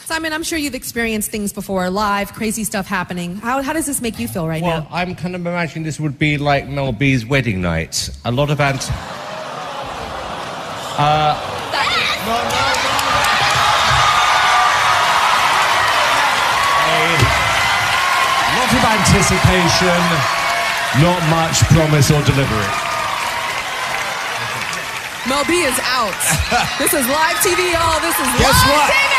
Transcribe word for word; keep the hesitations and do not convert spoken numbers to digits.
Simon, I'm sure you've experienced things before, live, crazy stuff happening. How, how does this make you feel right well, now? Well, I'm kind of imagining this would be like Mel B's wedding night. A lot of ant... Uh... No, no, no. A lot of anticipation, not much promise or delivery. Mel B is out. This is live T V, y'all. This is Guess live what? T V!